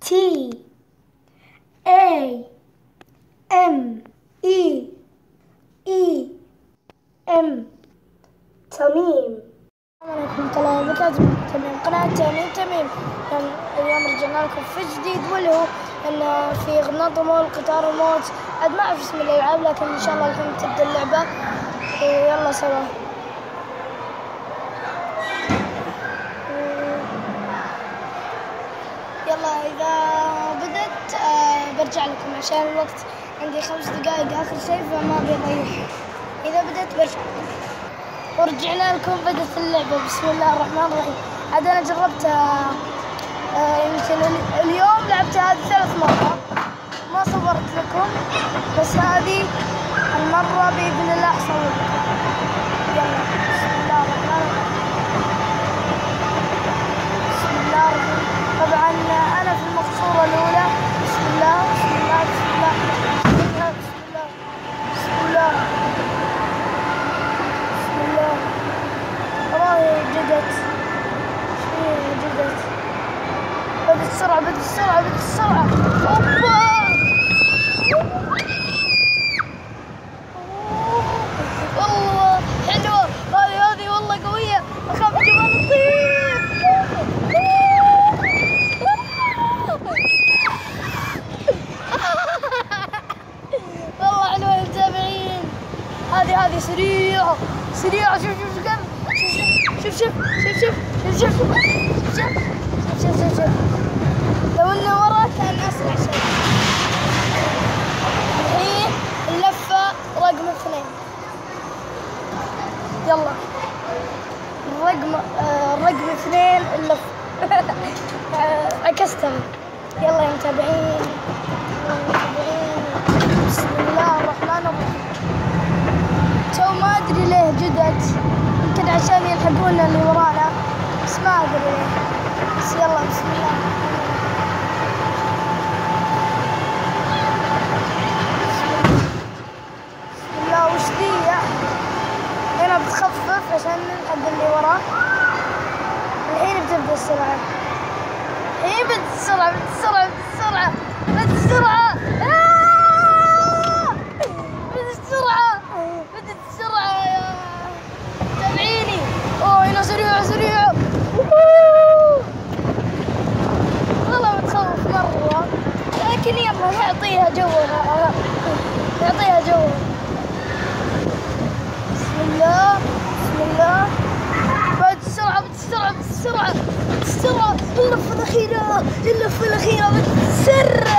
TAMEEM. تميم. السلام عليكم ورحمة الله وبركاته. تميم قناة تميم. اليوم رجعنا لكم في جديد، واللي هو ان في غناطة مول قطار الموت. عاد ما اعرف اسم الالعاب، لكن ان شاء الله الحين تبدا اللعبة. يلا سوا. يلا اذا بدت برجع لكم عشان الوقت عندي 5 دقائق اخر شيء، فما بيضيع. اذا بدت برجع ورجعنا لكم. بدت اللعبة. بسم الله الرحمن الرحيم. عاد انا جربتها يمكن اليوم لعبتها هذه 3 مرات، ما صورت لكم، بس هذه المرة بإذن الله أصور لكم. يلا بسم الله الرحمن الرحيم. بسم الله الرحمن. طبعا أنا في المقصورة الأولى. بسم الله بسم الله بسم الله بسم الله بسم الله بسم الله. والله جدت جدت. بدت السرعة بدت السرعة بدت السرعة. أوبا والله حلوة هذه والله قوية. أخاف جبال تطير. والله حلوة يا متابعين. هذه سريعة سريعة. شوف شوف شوف شوف شوف شوف شوف شوف شوف شوف شوف. لو انه ورا كان اسرع شيء. الحين اللفة رقم 2. يلا رقم 2 اللفة. عكستها. يلا يا متابعين. بسم الله الرحمن الرحيم. تو ما ادري ليه جدت، يمكن عشان يلحقون اللي ورانا، بس ما ادري ليه. بس يلا بسم الله. بسم الله. وش ذي؟ هنا بتخفف عشان نلحق اللي وراه. الحين بتبدا السرعة. الحين بدت السرعة بدت السرعة بدت السرعة بدت السرعة. بدت السرعة بدت السرعة يا تابعيني. اوه هنا سريعة سريعة. والله متخوف مرة، لكن يلا نعطيها جوها نعطيها جوها. بسم الله بسم الله. بدت السرعة بدت السرعة بدت السرعة بدت السرعة. اللفة الأخيرة اللفة الأخيرة بدت السرعة.